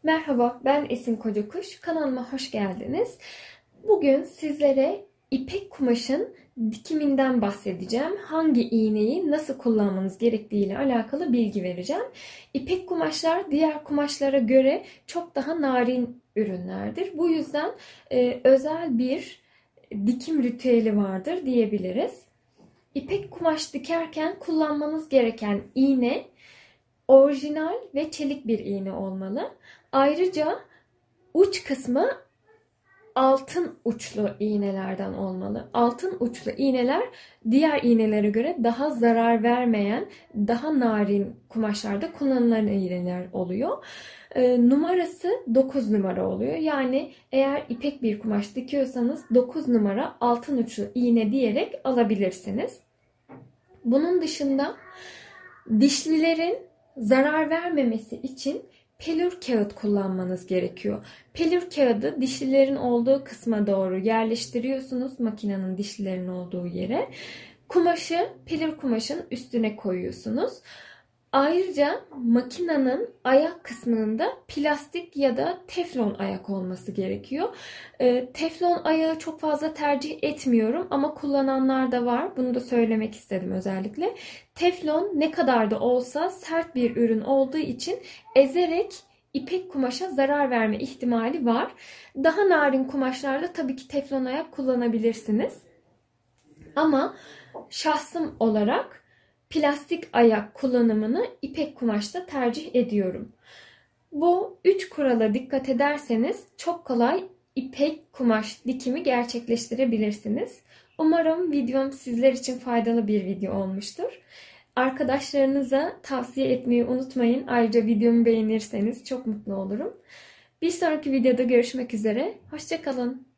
Merhaba, ben Esin Kocakuş. Kanalıma hoş geldiniz. Bugün sizlere ipek kumaşın dikiminden bahsedeceğim. Hangi iğneyi nasıl kullanmanız gerektiği ile alakalı bilgi vereceğim. İpek kumaşlar diğer kumaşlara göre çok daha narin ürünlerdir. Bu yüzden özel bir dikim ritüeli vardır diyebiliriz. İpek kumaş dikerken kullanmanız gereken iğne orijinal ve çelik bir iğne olmalı. Ayrıca uç kısmı altın uçlu iğnelerden olmalı. Altın uçlu iğneler diğer iğnelere göre daha zarar vermeyen, daha narin kumaşlarda kullanılan iğneler oluyor. Numarası 9 numara oluyor. Yani eğer ipek bir kumaş dikiyorsanız 9 numara altın uçlu iğne diyerek alabilirsiniz. Bunun dışında dişlilerin zarar vermemesi için pelür kağıt kullanmanız gerekiyor. Pelür kağıdı dişlilerin olduğu kısma doğru yerleştiriyorsunuz. Makinenin dişlilerin olduğu yere. Kumaşı pelür kumaşın üstüne koyuyorsunuz. Ayrıca makinenin ayak kısmının da plastik ya da teflon ayak olması gerekiyor. Teflon ayağı çok fazla tercih etmiyorum ama kullananlar da var. Bunu da söylemek istedim özellikle. Teflon ne kadar da olsa sert bir ürün olduğu için ezerek ipek kumaşa zarar verme ihtimali var. Daha narin kumaşlarda tabii ki teflon ayak kullanabilirsiniz. Ama şahsım olarak plastik ayak kullanımını ipek kumaşta tercih ediyorum. Bu 3 kurala dikkat ederseniz çok kolay ipek kumaş dikimi gerçekleştirebilirsiniz. Umarım videom sizler için faydalı bir video olmuştur. Arkadaşlarınıza tavsiye etmeyi unutmayın. Ayrıca videomu beğenirseniz çok mutlu olurum. Bir sonraki videoda görüşmek üzere. Hoşça kalın.